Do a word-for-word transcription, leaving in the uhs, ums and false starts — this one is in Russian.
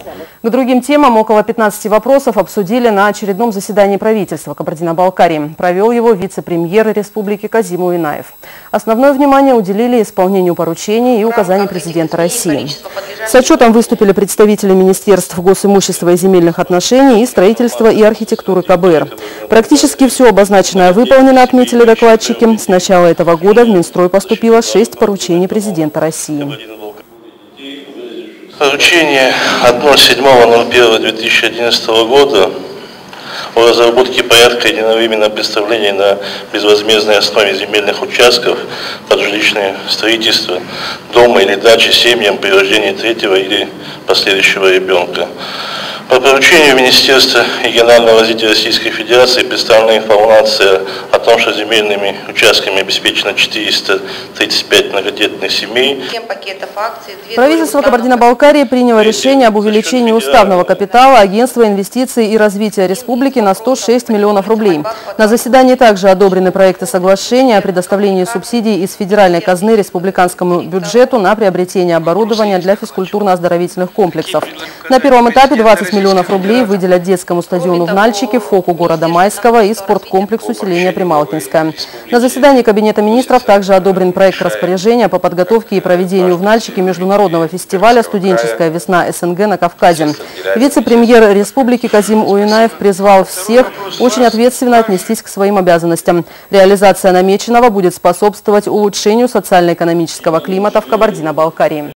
К другим темам около пятнадцати вопросов обсудили на очередном заседании правительства Кабардино-Балкарии. Провел его вице-премьер Республики Казим Уинаев. Основное внимание уделили исполнению поручений и указаний президента России. С отчетом выступили представители Министерств госимущества и земельных отношений и строительства и архитектуры ка бэ эр. Практически все обозначенное выполнено, отметили докладчики. С начала этого года в Минстрой поступило шесть поручений президента России. Поручение от ноль седьмого ноль первого две тысячи одиннадцатого года о разработке порядка единовременного представления на безвозмездной основе земельных участков под жилищное строительство дома или дачи семьям при рождении третьего или последующего ребенка. По поручению Министерства регионального развития Российской Федерации представлена информация о том, что земельными участками обеспечено четыреста тридцать пять многодетных семей. Правительство Кабардино-Балкарии приняло решение об увеличении уставного капитала Агентства инвестиций и развития республики на сто шесть миллионов рублей. На заседании также одобрены проекты соглашения о предоставлении субсидий из федеральной казны республиканскому бюджету на приобретение оборудования для физкультурно-оздоровительных комплексов. На первом этапе двадцать миллионов рублей выделят детскому стадиону в Нальчике, ФОПу города Майского и спорткомплексу селения Прималкинское. На заседании Кабинета министров также одобрен проект распоряжения по подготовке и проведению в Нальчике международного фестиваля «Студенческая весна эс эн гэ» на Кавказе. Вице-премьер республики Казим Уинаев призвал всех очень ответственно отнестись к своим обязанностям. Реализация намеченного будет способствовать улучшению социально-экономического климата в Кабардино-Балкарии.